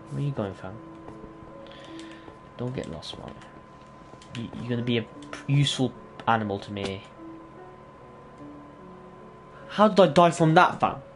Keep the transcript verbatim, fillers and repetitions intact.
Where are you going, fam? Don't get lost, man. You, you're gonna be a useful animal to me. How did I die from that, fam?